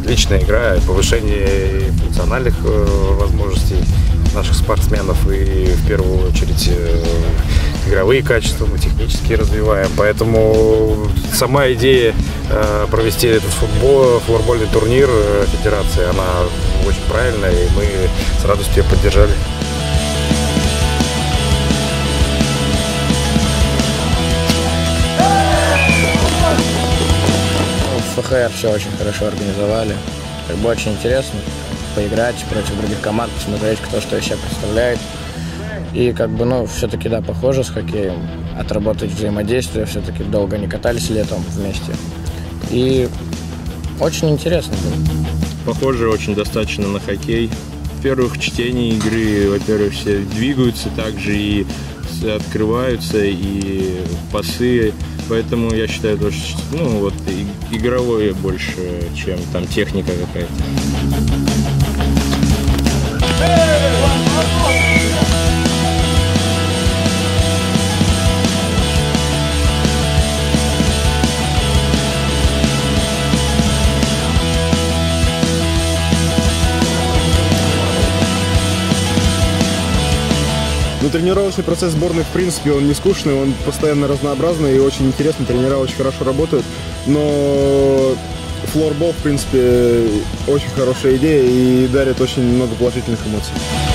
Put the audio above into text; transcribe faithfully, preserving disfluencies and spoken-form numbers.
отличная игра, повышение функциональных возможностей наших спортсменов и в первую очередь игровые качества мы технически развиваем. Поэтому сама идея провести этот футбол, флорбольный турнир федерации, она очень правильная, и мы с радостью ее поддержали. В ФХР все очень хорошо организовали. Как бы очень интересно поиграть против других команд, посмотреть, кто что из себя представляет. И как бы, ну, все-таки, да, похоже с хоккеем. Отработать взаимодействие, все-таки долго не катались летом вместе. И очень интересно было. Похоже очень достаточно на хоккей. В первых чтениях игры, во-первых, все двигаются также и открываются, и пасы. Поэтому я считаю, что, ну, вот, игровое больше, чем там техника какая-то. Ну, тренировочный процесс сборной, в принципе, он не скучный, он постоянно разнообразный и очень интересный. Тренера очень хорошо работают, но флорбол, в принципе, очень хорошая идея и дарит очень много положительных эмоций.